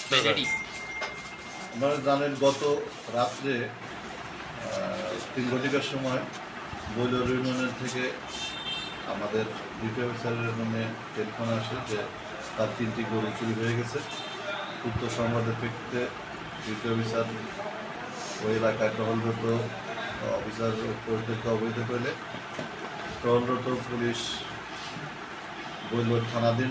আপনারা জানেন গত রাত্রে 3 ঘটিকার সময় বৈলর ইউনিয়নের থেকে আমাদের ডিউটি অফিসারের নামে টেলিফোন আসে যে তার 3টি গরু চুরি হয়ে গেছে। উক্ত সংবাদের প্রেক্ষিতে ডিউটি অফিসার ওই এলাকায় টহলরত অফিসার পুলিশদেরকে অবহিত করলে টহলরত পুলিশ বৈলর থানাধীন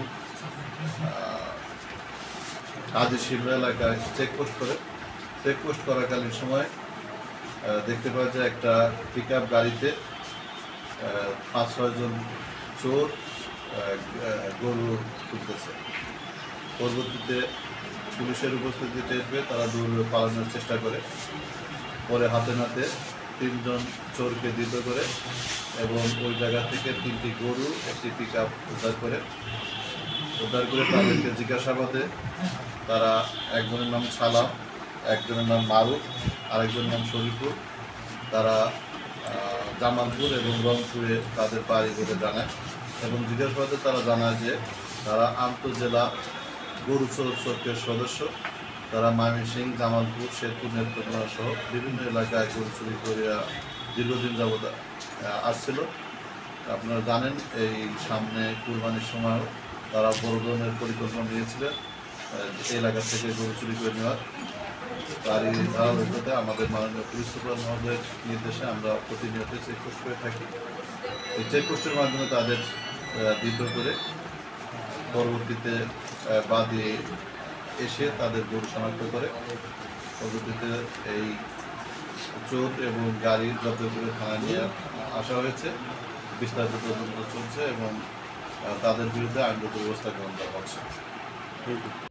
কাজী শিমলা এলাকায় চেকপোস্ট করে। চেকপোস্ট করাকালীন সময় দেখতে পাওয়া যায় একটা পিকআপ গাড়িতে 5-6 জন চোর গরু তুলতেছে। পরবর্তীতে পুলিশের উপস্থিতি টের পেয়ে তারা দৌড়ে পালানোর চেষ্টা করে। পরে হাতে নাতে 3 জন চোরকে ধৃত করে এবং ওই জায়গা থেকে 3টি গরু, একটি পিকআপ উদ্ধার করে তাদেরকে জিজ্ঞাসাবাদে তারা একজনের নাম সালাম, একজনের নাম মারুফ, আরেকজনের নাম শরীফুর। তারা জামালপুর এবং রংপুরে তাদের বাড়ি বলে জানায় এবং জিজ্ঞাসাবাদে তারা জানায় যে তারা আন্তঃজেলা গরু চোর চক্রের সদস্য। তারা ময়মনসিংহ, জামালপুর, শেরপুর, নেত্রকোনা সহ বিভিন্ন এলাকায় গরু চুরি করিয়া দীর্ঘদিন যাবৎ আসছিল। আপনারা জানেন এই সামনে কুরবানির সময়ও তারা বড় ধরনের পরিকল্পনা নিয়েছিলেন এই এলাকা থেকে গরু চুরি করে নেওয়ার। তারই ধারাবাহিকতাতে আমাদের মাননীয় পুলিশ সুপার মহোদয়ের নির্দেশে আমরা প্রতিনিয়ত চেকপোস্ট করে থাকি। এই চেকপোস্টের মাধ্যমে তাদের ধৃত করে পরবর্তীতে বাদী এসে তাদের গরু শনাক্ত করে পরবর্তীতে এই চোর এবং গাড়ি জব্দ করে থানায় নিয়ে আসা হয়েছে। বিস্তারিত তদন্ত চলছে এবং তাদের বিরুদ্ধে আইনগত ব্যবস্থা গ্রহণ করা হচ্ছে।